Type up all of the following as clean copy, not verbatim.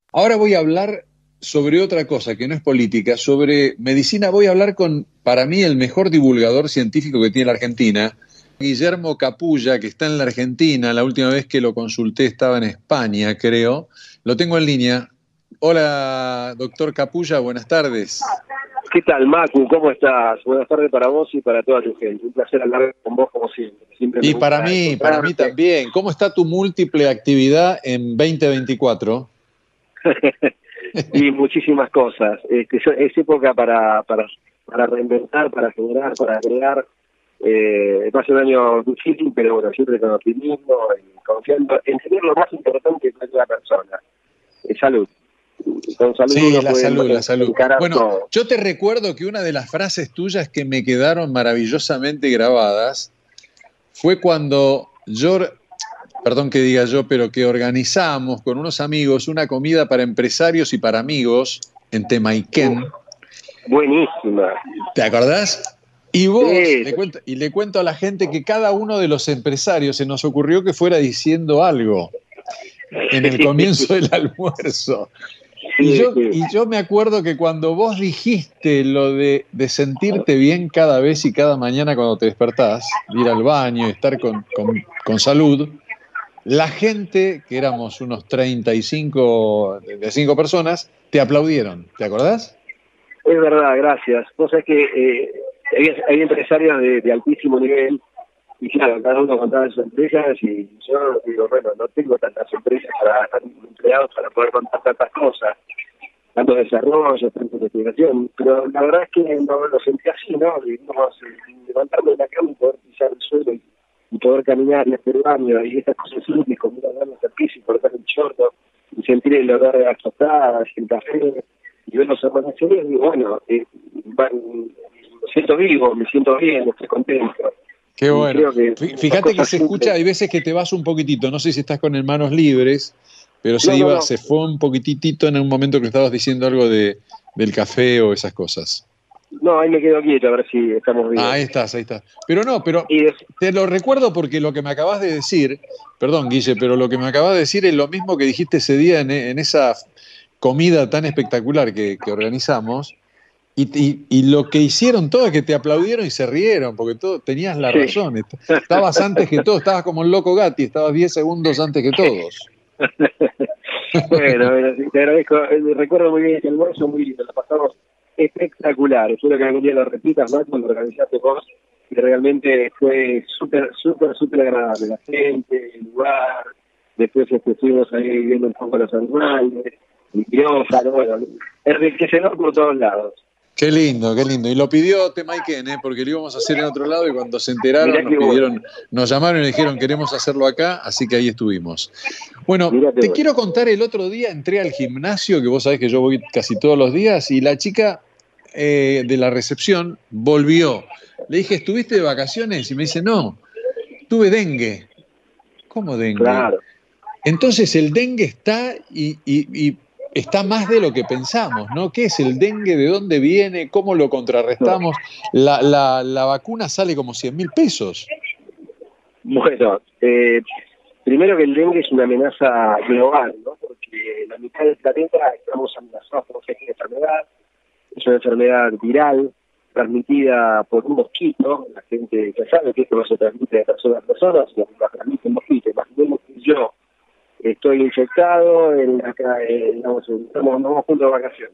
Ahora voy a hablar sobre otra cosa que no es política, sobre medicina. Voy a hablar con, para mí, el mejor divulgador científico que tiene la Argentina, Guillermo Capulla, que está en la Argentina. La última vez que lo consulté estaba en España, creo. Lo tengo en línea. Hola, doctor Capulla, buenas tardes. ¿Qué tal, Macu? ¿Cómo estás? Buenas tardes para vos y para toda tu gente. Un placer hablar con vos como siempre. Siempre me Y gusta para mí encontrarte. también. ¿Cómo está tu múltiple actividad en 2024? Y muchísimas cosas. Es época para reinventar, para generar, para crear. Va a ser un año difícil, pero bueno, siempre con optimismo y confiando en tener lo más importante que es la persona. Salud. Con salud Sí, uno la puede salud, la salud. encarar Bueno, todo. yo te recuerdo que una de las frases tuyas que me quedaron maravillosamente grabadas fue cuando yo, perdón que diga yo, pero que organizamos con unos amigos una comida para empresarios y para amigos en Temaiken. Buenísima. ¿Te acordás? Y vos, Sí, le cuento a la gente que cada uno de los empresarios se nos ocurrió que fuera diciendo algo en el comienzo del almuerzo. sí, sí. Y yo me acuerdo que cuando vos dijiste lo de sentirte bien cada vez y cada mañana cuando te despertás, de ir al baño y estar con salud, la gente, que éramos unos 35, de 5 personas, te aplaudieron. ¿Te acordás? Es verdad, gracias. Vos sabés que hay empresarios de altísimo nivel y claro, cada uno contaba sus empresas y yo digo, bueno, no tengo tantas empresas para estar empleados para poder contar tantas cosas, tanto desarrollo, tanta investigación, pero la verdad es que no lo sentí así, ¿no? Digamos, levantarme de la cama y poder pisar el suelo y poder caminar y hacer baño y estas cosas simples como ir a darme al piso y cortar el chorro y sentir el olor de las tostadas, el café y ver los amaneceres y bueno, me siento vivo, me siento bien, estoy contento. Qué Y bueno. creo que estas Fíjate que cosas se escucha, simples. hay veces que te vas un poquitito, no sé si estás con el manos libres, pero No, no, no. se fue un poquitito en un momento que estabas diciendo algo del café o esas cosas. No, ahí me quedo quieto a ver si estamos Ah, bien. ahí estás, ahí estás. Pero no, pero Y te lo recuerdo porque lo que me acabas de decir, perdón, Guille, pero lo que me acabas de decir es lo mismo que dijiste ese día en esa comida tan espectacular que organizamos. Y lo que hicieron todo es que te aplaudieron y se rieron, porque tenías la sí. razón. Estabas antes que todos, estabas como el loco Gatti, estabas 10 segundos antes que todos. Bueno, sí, te agradezco. Recuerdo muy bien ese almuerzo, muy lindo. Lo pasamos espectacular. Espero que algún día lo repitas más cuando lo organizaste vos. Y realmente fue súper agradable. La gente, el lugar. Después estuvimos ahí viendo un poco los animales, el quirófano, bueno, enriquecedor por todos lados. Qué lindo, qué lindo. Y lo pidió Temaiken, porque lo íbamos a hacer en otro lado y cuando se enteraron Mirá nos qué bueno, pidieron, nos llamaron y dijeron queremos hacerlo acá, así que ahí estuvimos. Bueno, mirá qué te bueno. quiero contar, el otro día entré al gimnasio, que vos sabés que yo voy casi todos los días, y la chica de la recepción volvió. Le dije, ¿estuviste de vacaciones? Y me dice, no, tuve dengue. ¿Cómo dengue? Claro. Entonces el dengue está y está más de lo que pensamos, ¿no? ¿Qué es el dengue? ¿De dónde viene? ¿Cómo lo contrarrestamos? La vacuna sale como 100.000 pesos. Bueno, primero que el dengue es una amenaza global, ¿no? Porque la mitad del planeta estamos amenazados por esta enfermedad. Es una enfermedad viral transmitida por un mosquito. La gente ya sabe que esto no se transmite de persona a persona, sino que lo transmite un mosquito. Imaginemos que yo estoy infectado, digamos, nos vamos juntos de vacaciones.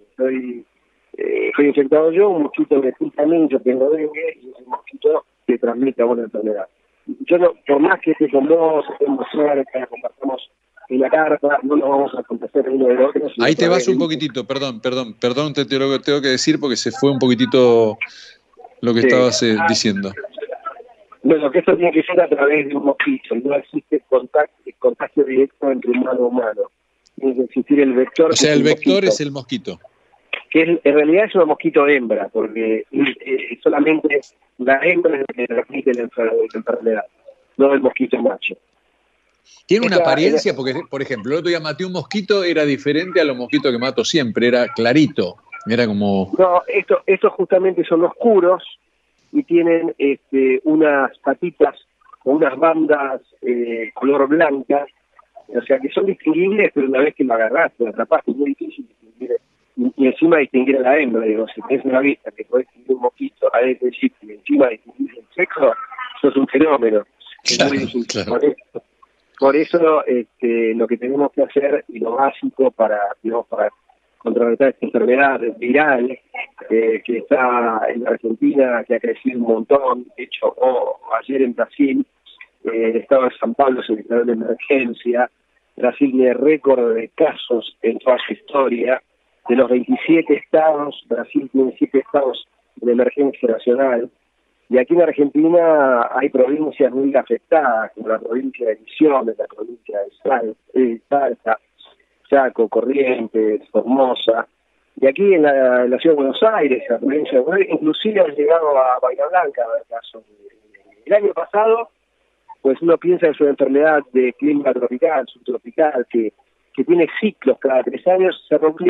Estoy infectado yo, un mosquito me pica a mí, yo tengo dengue, y el mosquito te transmite a una enfermedad. Yo no, por más que esté con vos, estemos cerca, compartamos una carta, no nos vamos a contagiar uno del otro, sino Ahí a te través vas un de... poquitito, perdón, te lo tengo que decir porque se fue un poquitito lo que Sí. estabas diciendo. Bueno, que esto tiene que ser a través de un mosquito, no existe contagio directo entre humano a humano. Tiene que existir el O vector, que sea, es el el vector mosquito, es el mosquito. que en realidad es un mosquito hembra, porque solamente la hembra es la que transmite la enfermedad, no el mosquito macho. Tiene una Esta, apariencia, porque, por ejemplo, el otro día maté un mosquito, era diferente a los mosquitos que mato siempre, era clarito, era como... no, estos justamente son oscuros y tienen unas patitas o unas bandas color blanca O sea, que son distinguibles, pero una vez que lo agarraste, lo atrapaste, es muy difícil distinguir. Y encima distinguir a la hembra, digo, si tenés una vista que podés distinguir un mosquito a este sitio y encima distinguir el sexo, eso es un fenómeno. Claro, Es muy difícil. claro. Por eso lo que tenemos que hacer y lo básico para contrarrestar esta enfermedad viral que está en Argentina, que ha crecido un montón. De hecho, ayer en Brasil, el estado de San Pablo se declaró de emergencia. Brasil tiene récord de casos en toda su historia. De los 27 estados, Brasil tiene 7 estados de emergencia nacional. Y aquí en Argentina hay provincias muy afectadas, como la provincia de Misiones, la provincia de Salta, Chaco, Corrientes, Formosa. Y aquí en la ciudad de Buenos Aires, la provincia de Buenos Aires, inclusive han llegado a Bahía Blanca a ver casos. El año pasado, pues uno piensa que es una enfermedad de clima tropical, subtropical, que tiene ciclos cada 3 años. Se rompió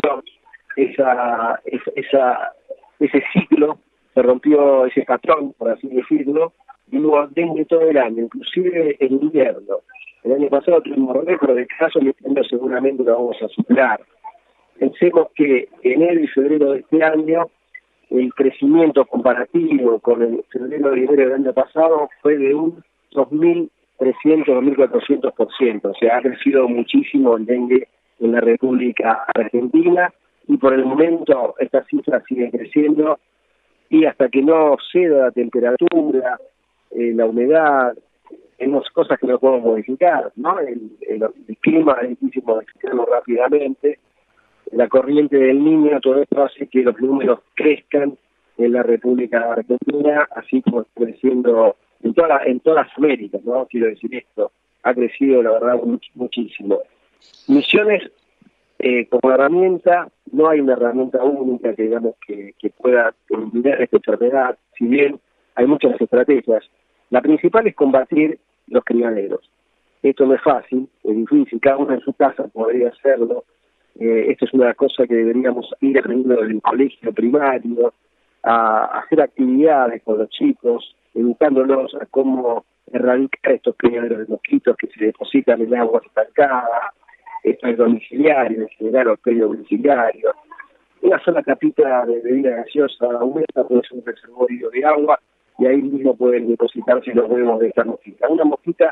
ese ciclo, se rompió ese patrón, por así decirlo, y hubo dengue todo el año, inclusive en invierno. El año pasado tuvimos récord de casos y este año seguramente lo vamos a superar. Pensemos que enero y febrero de este año, el crecimiento comparativo con el febrero y enero del año pasado fue de un 2.300, 2.400%. O sea, ha crecido muchísimo el dengue en la República Argentina y por el momento estas cifras siguen creciendo y hasta que no ceda la temperatura, la humedad, tenemos cosas que no podemos modificar, ¿no? El clima es difícil modificarlo rápidamente, la corriente del Niño, todo esto hace que los números crezcan en la República Argentina, así como está creciendo en todas las Américas, ¿no? Quiero decir esto, ha crecido la verdad muchísimo. Misiones como herramienta, no hay una herramienta única que digamos que pueda eliminar esta enfermedad, si bien hay muchas estrategias. La principal es combatir los criaderos. Esto no es fácil, es difícil, cada uno en su casa podría hacerlo. Esto es una cosa que deberíamos ir aprendiendo en el colegio primario, a hacer actividades con los chicos, educándolos a cómo erradicar estos criaderos de mosquitos que se depositan en agua estancada. Esto es domiciliario, en general, hospedero domiciliario. Una sola tapita de bebida gaseosa húmeda puede ser un reservorio de agua y ahí mismo pueden depositarse los huevos de esta mosquita. Una mosquita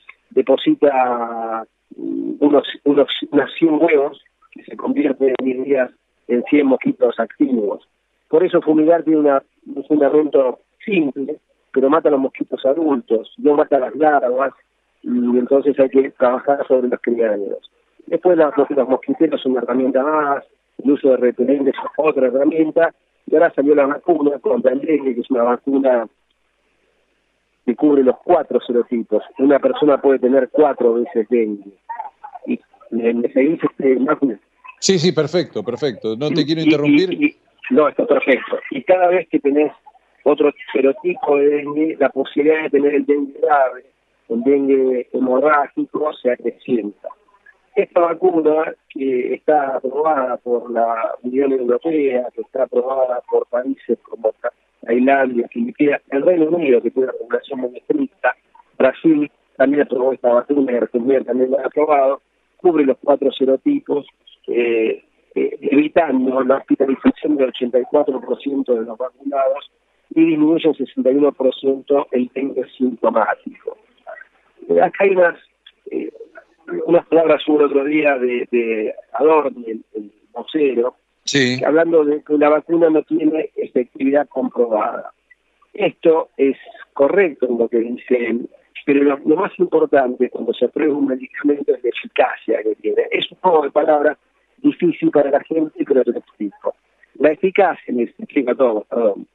deposita unos 100 huevos que se convierten en 10 días en 100 mosquitos activos. Por eso fumigar tiene un fundamento simple, pero mata a los mosquitos adultos, no mata a las larvas, y entonces hay que trabajar sobre los criaderos. Después los mosquiteros son una herramienta más, el uso de repelentes es otra herramienta, y ahora salió la vacuna contra el dengue, que es una vacuna que cubre los 4 serotipos. Una persona puede tener 4 veces dengue. Y me seguís, Máquina. Sí, perfecto. No te quiero interrumpir. No, está perfecto. Y cada vez que tenés otro serotipo de dengue, la posibilidad de tener el dengue grave, el dengue hemorrágico, se acrecienta. Esta vacuna, que está aprobada por la Unión Europea, que está aprobada por países como Tailandia, Filipinas, el Reino Unido, que tiene una población muy estricta, Brasil también aprobó esta vacuna y Argentina también la ha aprobado, cubre los 4 serotipos, evitando la hospitalización del 84% de los vacunados y disminuye en 61% el dengue sintomático. Acá hay unas palabras hubo el otro día de Adorni, el vocero, Sí. hablando de que la vacuna no tiene efectividad comprobada. Esto es correcto en lo que dicen, pero lo más importante cuando se aprueba un medicamento es la eficacia que tiene. Es un juego de palabras difícil para la gente, pero te lo explico. La eficacia, me explica todo, perdón.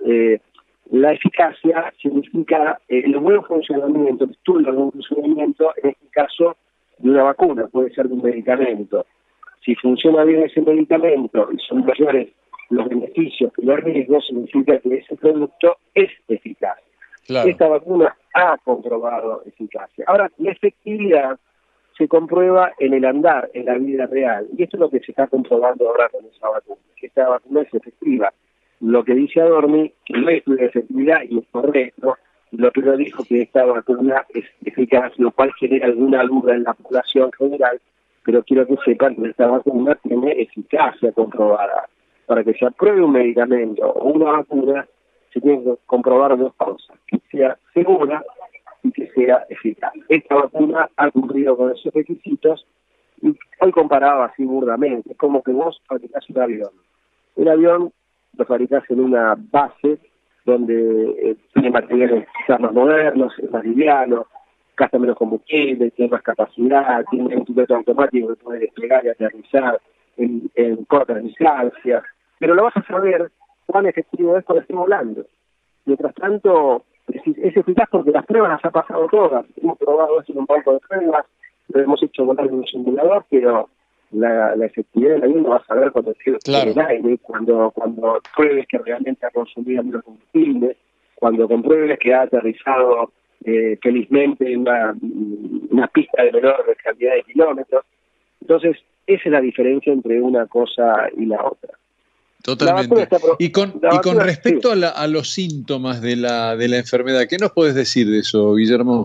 La eficacia significa el buen funcionamiento, el estudio del buen funcionamiento, en este caso, de una vacuna, puede ser de un medicamento. Si funciona bien ese medicamento y son mayores los beneficios que los riesgos, significa que ese producto es eficaz. Claro. Esta vacuna ha comprobado eficacia. Ahora, la efectividad se comprueba en el andar, en la vida real. Y esto es lo que se está comprobando ahora con esa vacuna. Que esta vacuna es efectiva. Lo que dice Adorni, que no es una efectividad y es correcto, lo primero dijo que esta vacuna es eficaz, lo cual genera alguna duda en la población general, pero quiero que sepan que esta vacuna tiene eficacia comprobada. Para que se apruebe un medicamento o una vacuna, se tienen que comprobar dos cosas: que sea segura y que sea eficaz. Esta vacuna ha cumplido con esos requisitos, y hoy comparado así burdamente, es como que vos fabricás un avión. El avión lo fabricás en una base donde tiene materiales quizás más modernos, es más liviano, gasta menos combustible, tiene más capacidad, tiene un piloto automático que puede desplegar y aterrizar en cortas distancias, pero lo vas a saber cuán efectivo es cuando estés volando. Mientras tanto, es eficaz porque las pruebas las ha pasado todas. Hemos probado eso en un banco de pruebas, lo hemos hecho volar en un simulador, pero la efectividad del avión lo vas a ver cuando estés en el aire, cuando pruebes que realmente ha consumido menos combustible, cuando compruebes que ha aterrizado felizmente en una pista de menor cantidad de kilómetros. Entonces, esa es la diferencia entre una cosa y la otra. Totalmente. Y con respecto sí, a los síntomas de la enfermedad, ¿qué nos puedes decir de eso, Guillermo?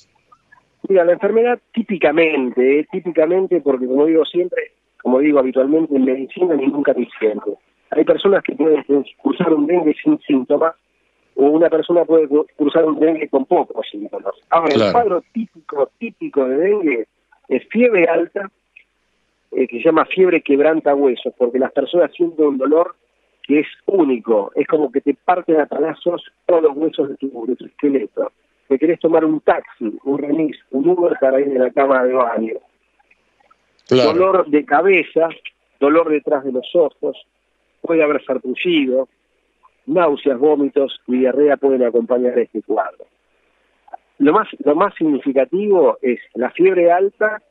Mira, la enfermedad típicamente, porque como digo siempre, como digo habitualmente, en medicina nunca te siente. Hay personas que pueden cursar un dengue sin síntomas, o una persona puede cursar un dengue con pocos síntomas. Ahora, claro, el cuadro típico de dengue es fiebre alta, que se llama fiebre quebranta huesos, porque las personas sienten un dolor que es único, es como que te parten a pedazos todos los huesos de tu esqueleto. Te querés tomar un taxi, un remis, un Uber para ir de la cama de baño. Claro. Dolor de cabeza, dolor detrás de los ojos, puede haber sarpullido, náuseas, vómitos y diarrea pueden acompañar este cuadro. Lo más significativo es la fiebre alta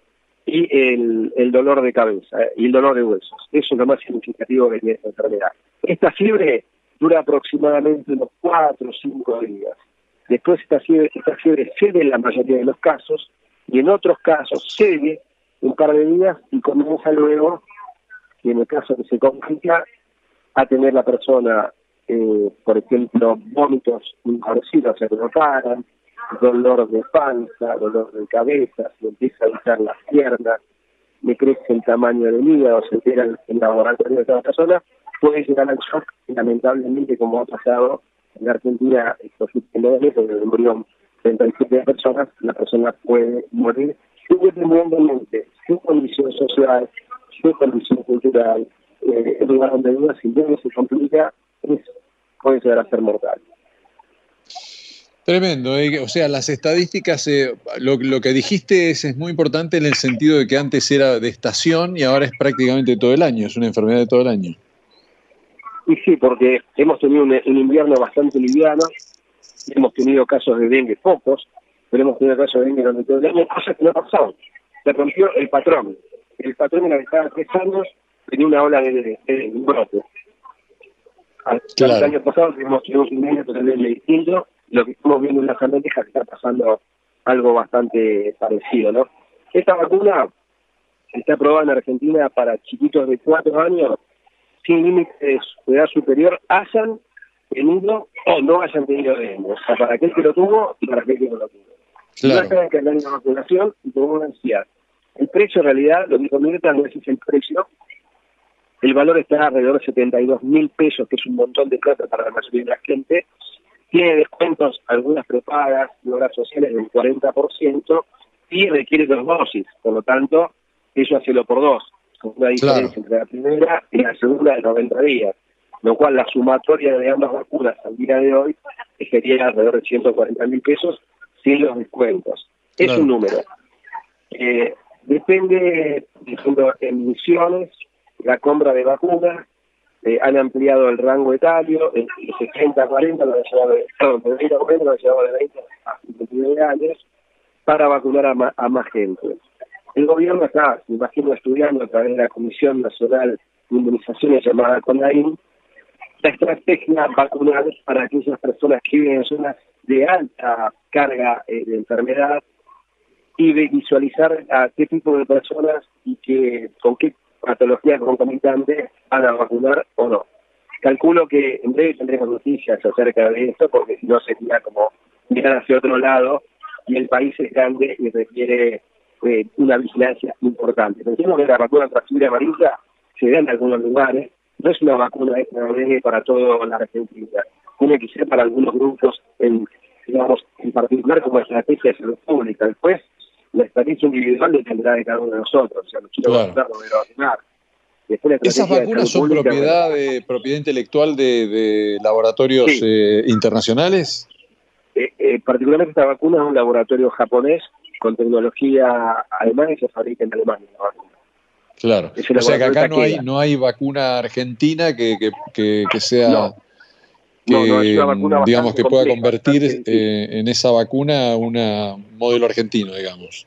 y el dolor de cabeza y el dolor de huesos. Eso es lo más significativo que tiene esta enfermedad. Esta fiebre dura aproximadamente unos 4 o 5 días. Después esta fiebre cede en la mayoría de los casos, y en otros casos cede un par de días y comienza luego, y en el caso que se complica, a tener la persona, por ejemplo, vómitos inconocidos, se no paran, dolor de panza, dolor de cabeza, se empieza a hinchar las piernas, le crece el tamaño del hígado, se entera el laboratorio de cada persona, puede llegar al shock, y lamentablemente, como ha pasado en Argentina estos últimos meses, donde murieron 37 personas, la persona puede morir independientemente de su condición social, su condición cultural, el lugar donde viva, si bien se complica, puede llegar a ser mortal. Tremendo, o sea, las estadísticas, lo que dijiste es muy importante en el sentido de que antes era de estación y ahora es prácticamente todo el año, es una enfermedad de todo el año. Y sí, porque hemos tenido un invierno bastante liviano, hemos tenido casos de dengue pocos, pero hemos tenido casos de dengue durante todo el año, cosas que no pasaron. Se rompió el patrón. El patrón en la que estaba 3 años tenía una ola de brote. Claro. El año pasado tuvimos un año totalmente distinto. Lo que estamos viendo en las Américas es que está pasando algo bastante parecido, ¿no? Esta vacuna está aprobada en Argentina para chiquitos de 4 años sin límites de edad superior, hayan tenido o no hayan tenido dengue. O sea, para aquel que lo tuvo y para aquel que no lo tuvo. Claro. No saben que hay una vacunación y como decía, el precio en realidad, lo que convierte no es el precio. El valor está alrededor de 72.000 pesos, que es un montón de plata para la mayoría de la gente. Tiene descuentos, algunas prepagas y obras sociales del 40%, y requiere 2 dosis. Por lo tanto, eso hacelo por 2. Con una diferencia entre la primera y la segunda de 90 días. Lo cual la sumatoria de ambas vacunas al día de hoy sería alrededor de 140.000 pesos sin los descuentos. Es un número. Depende, por ejemplo, en Misiones, la compra de vacunas, han ampliado el rango etario, de 60 a 40, de 20 a 40, lo han llevado de 20 a 59 años, para vacunar a más gente. El gobierno está, me imagino, estudiando a través de la Comisión Nacional de Inmunizaciones llamada CONAIN, la estrategia vacunal para aquellas personas que viven en zonas de alta carga de enfermedad, y de visualizar a qué tipo de personas y con qué patología concomitante van a vacunar o no. calculo que en breve tendremos noticias acerca de esto, porque si no sería como mirar hacia otro lado, y el país es grande y requiere una vigilancia importante. Pensemos que la vacuna contra fiebre amarilla se da en algunos lugares, no es una vacuna extraordinaria para toda la Argentina, tiene que ser para algunos grupos, digamos, en particular como estrategia de salud pública. Después, la estrategia individual dependerá de cada uno de nosotros, o sea, no quiero vacunar, no quiero vacunar. ¿Esas vacunas son pública, propiedad intelectual de laboratorios sí. Internacionales? Particularmente esta vacuna es un laboratorio japonés con tecnología alemana y se fabrica en Alemania la vacuna. Claro. O sea que acá no hay vacuna argentina que sea... No. No, es una vacuna digamos que pueda compleja, convertir en esa vacuna un modelo argentino, digamos.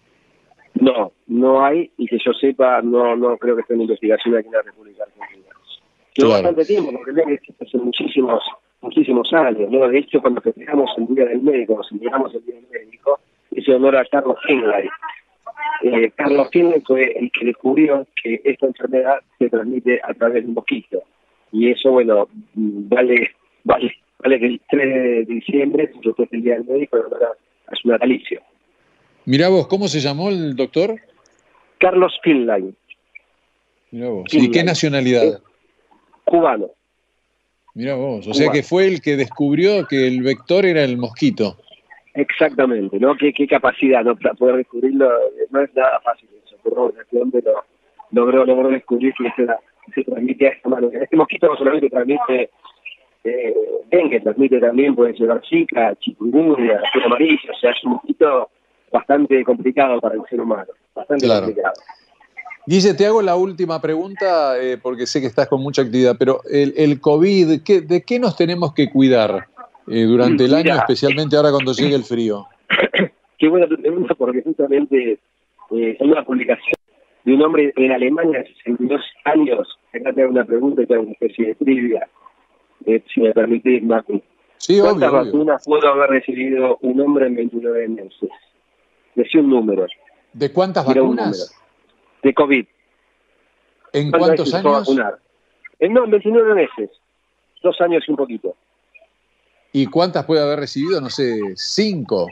No hay, y que yo sepa, no creo que esté en investigación aquí en la República Argentina. Lleva bastante tiempo, porque veo que existe hace muchísimos años, ¿no? De hecho, cuando festejamos el Día del Médico, nos celebramos el Día del Médico, hice honor a Carlos Finlay. Carlos Finlay fue el que descubrió que esta enfermedad se transmite a través de un mosquito. Y eso, bueno, vale que el 3 de diciembre, que fue el Día del Médico, es un natalicio. Mirá vos, ¿cómo se llamó el doctor? Carlos Finlay. Mirá vos. ¿Y qué nacionalidad? Cubano. Mirá vos, o sea que fue el que descubrió que el vector era el mosquito. Exactamente, ¿no? Qué capacidad, ¿no? Para poder descubrirlo, no es nada fácil eso, pero este hombre logró descubrir que se transmite a esta manera. Este mosquito no solamente transmite dengue, transmite también, puede llevar zika, chikungunya, fiebre amarilla, o sea, es un mosquito bastante complicado para el ser humano, bastante complicado. Guille, te hago la última pregunta, porque sé que estás con mucha actividad, pero el COVID, ¿de qué nos tenemos que cuidar durante el año, especialmente ahora cuando llegue el frío? Qué buena tu pregunta, porque justamente hay una publicación de un hombre en Alemania de 62 años, acá te hago una pregunta y te hago una especie de trivia, si me permitís, Martín. Sí, ¿Cuántas obvio. vacunas pudo haber recibido un hombre en 29 meses? Decí un número. ¿De cuántas vacunas? De COVID. ¿En cuántos años? En 29 meses. 2 años y un poquito. ¿Y cuántas puede haber recibido? No sé, 5.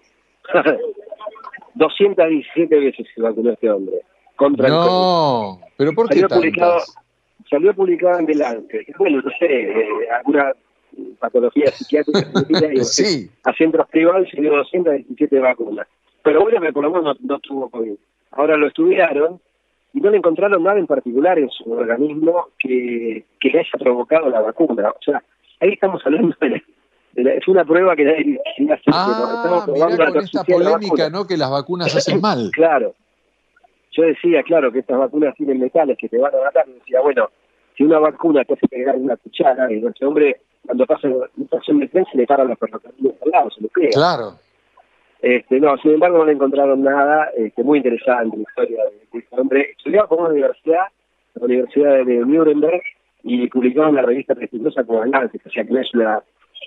217 veces se vacunó este hombre. Contra el COVID. No, pero ¿por qué tantas? Salió publicado en The Lancet. Bueno, no sé, alguna patología psiquiátrica sí. A centros privados se dio 217 vacunas. Pero bueno, que por lo menos no tuvo COVID. Ahora lo estudiaron y no le encontraron nada en particular en su organismo que le haya provocado la vacuna. O sea, ahí estamos hablando es una prueba que nadie quería hacer. Estamos probando con esta polémica, ¿no? Que las vacunas hacen mal. Claro. Yo decía, claro, que estas vacunas tienen metales que te van a matar. Y decía, bueno, si una vacuna te hace pegar una cuchara, y este hombre, cuando pasa una estación de tren, se le paran los ferrocarriles al lado, se le pega. Claro. No, sin embargo, no le encontraron nada. Muy interesante la historia de este hombre. Estudiaba con una universidad, la Universidad de Nuremberg, y publicaba en la revista prestigiosa como el Lancet, o sea que no es una...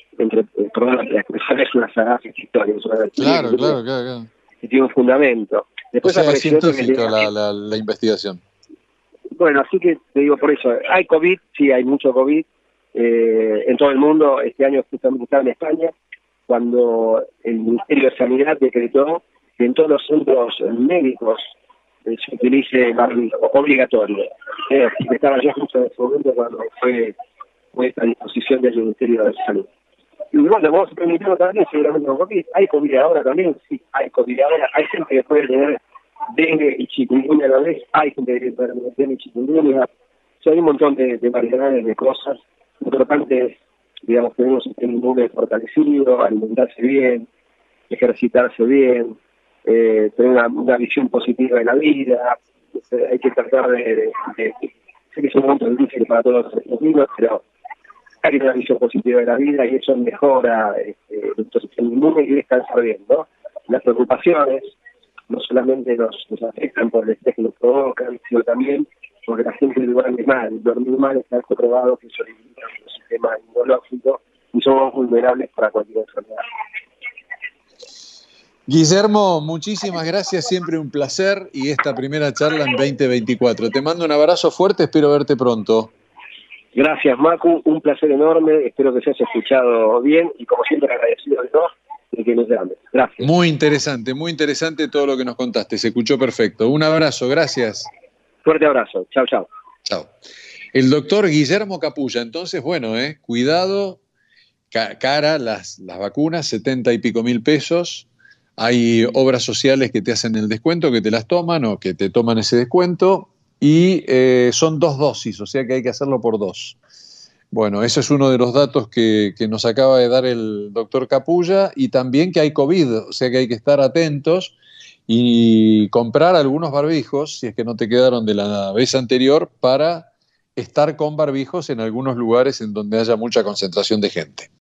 es una sagaz historia. Claro. Que tiene un fundamento. Después o sea, es científica la investigación. Bueno, así que te digo por eso. Hay COVID, sí, hay mucho COVID en todo el mundo. Este año justamente estaba en España, cuando el Ministerio de Sanidad decretó que en todos los centros médicos se utilice barbijo obligatorio. Estaba yo justo en ese momento cuando fue esta disposición del Ministerio de Salud. Y bueno, vamos a permitirlo también, seguramente con COVID. Hay COVID ahora también, sí, hay COVID ahora. Hay gente que puede tener dengue y chikungunya a la vez. Hay gente que puede tener dengue y chikungunya. O sea, hay un montón de variedades de cosas. Lo importante es, digamos, tener un sistema inmune fortalecido, alimentarse bien, ejercitarse bien, tener una visión positiva de la vida. Hay que tratar de sé que es un momento difícil para todos los argentinos, pero hay que tener una visión positiva de la vida y eso mejora nuestro sistema inmune y descansar bien, ¿no? Las preocupaciones no solamente nos afectan por el estrés que nos provocan, sino también porque la gente duerme mal. Dormir mal está comprobado que eso limita nuestro sistema inmunológico y somos vulnerables para cualquier enfermedad. Guillermo, muchísimas gracias, siempre un placer y esta primera charla en 2024. Te mando un abrazo fuerte, espero verte pronto. Gracias, Macu, un placer enorme, espero que se haya escuchado bien y como siempre agradecido de todos de que nos llamen. Gracias. Muy interesante todo lo que nos contaste, se escuchó perfecto. Un abrazo, gracias. Fuerte abrazo, chao, chao. Chao. El doctor Guillermo Capulla, entonces, bueno, cuidado, cara las vacunas, 70 y pico mil pesos. Hay obras sociales que te hacen el descuento, que te las toman o que te toman ese descuento. Y son 2 dosis, o sea que hay que hacerlo por 2. Bueno, ese es uno de los datos que nos acaba de dar el doctor Capulla, y también que hay COVID, o sea que hay que estar atentos y comprar algunos barbijos, si es que no te quedaron de la vez anterior, para estar con barbijos en algunos lugares en donde haya mucha concentración de gente.